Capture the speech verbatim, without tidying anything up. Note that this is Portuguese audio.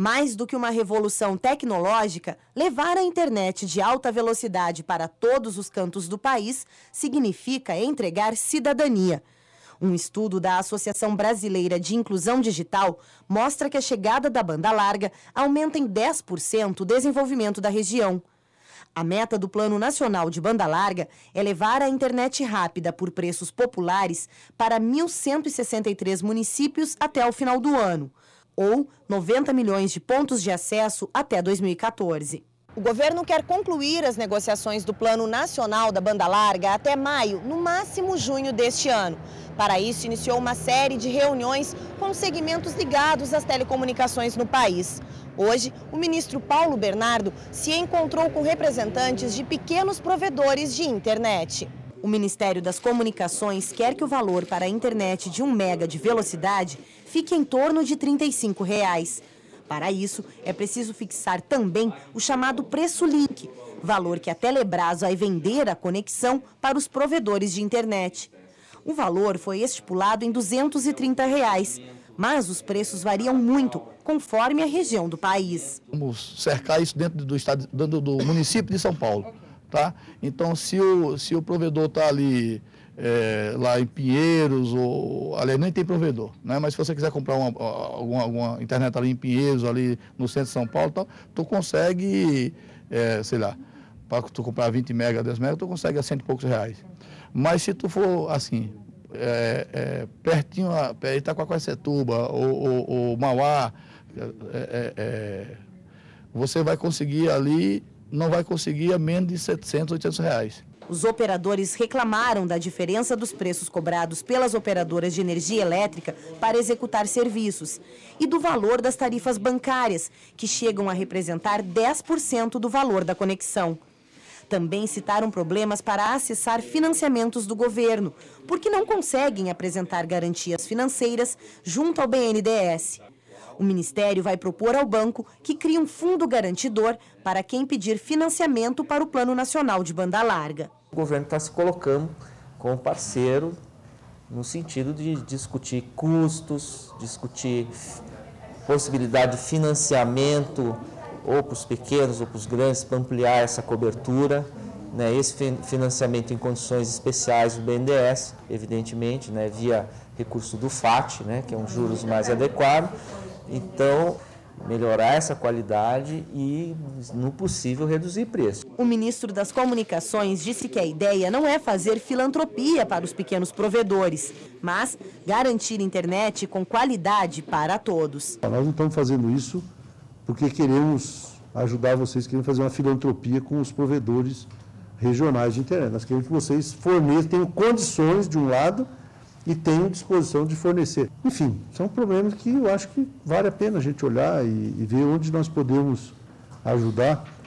Mais do que uma revolução tecnológica, levar a internet de alta velocidade para todos os cantos do país significa entregar cidadania. Um estudo da Associação Brasileira de Inclusão Digital mostra que a chegada da banda larga aumenta em dez por cento o desenvolvimento da região. A meta do Plano Nacional de Banda Larga é levar a internet rápida por preços populares para mil cento e sessenta e três municípios até o final do ano, ou noventa milhões de pontos de acesso até dois mil e quatorze. O governo quer concluir as negociações do Plano Nacional da Banda Larga até maio, no máximo junho deste ano. Para isso, iniciou uma série de reuniões com segmentos ligados às telecomunicações no país. Hoje, o ministro Paulo Bernardo se encontrou com representantes de pequenos provedores de internet. O Ministério das Comunicações quer que o valor para a internet de um mega de velocidade fique em torno de trinta e cinco reais. Para isso, é preciso fixar também o chamado preço link, valor que a Telebrás vai vender a conexão para os provedores de internet. O valor foi estipulado em duzentos e trinta reais, mas os preços variam muito, conforme a região do país. Vamos cercar isso dentro do, estado, dentro do município de São Paulo. Tá? Então, se o, se o provedor está ali, é, lá em Pinheiros, ou ali nem tem provedor, né? Mas se você quiser comprar uma, alguma, alguma internet ali em Pinheiros, ali no centro de São Paulo, tá, tu consegue, é, sei lá, para tu comprar vinte mega, dez mega, tu consegue a cento e poucos reais. Mas se tu for assim, é, é, pertinho, Itacoaquecetuba ou, ou, ou Mauá, é, é, você vai conseguir ali, não vai conseguir a menos de setecentos, oitocentos reais. Os operadores reclamaram da diferença dos preços cobrados pelas operadoras de energia elétrica para executar serviços e do valor das tarifas bancárias, que chegam a representar dez por cento do valor da conexão. Também citaram problemas para acessar financiamentos do governo, porque não conseguem apresentar garantias financeiras junto ao B N D E S. O Ministério vai propor ao banco que crie um fundo garantidor para quem pedir financiamento para o Plano Nacional de Banda Larga. O governo está se colocando como parceiro no sentido de discutir custos, discutir possibilidade de financiamento ou para os pequenos ou para os grandes, para ampliar essa cobertura, né, esse financiamento em condições especiais do B N D E S, evidentemente, né, via recurso do F A T, né, que é um juros mais adequado. Então, melhorar essa qualidade e, no possível, reduzir preço. O ministro das Comunicações disse que a ideia não é fazer filantropia para os pequenos provedores, mas garantir internet com qualidade para todos. Nós não estamos fazendo isso porque queremos ajudar vocês, queremos fazer uma filantropia com os provedores regionais de internet. Nós queremos que vocês forneçam, tenham condições, de um lado, e tenham disposição de fornecer. Enfim, são problemas que eu acho que vale a pena a gente olhar e, e ver onde nós podemos ajudar.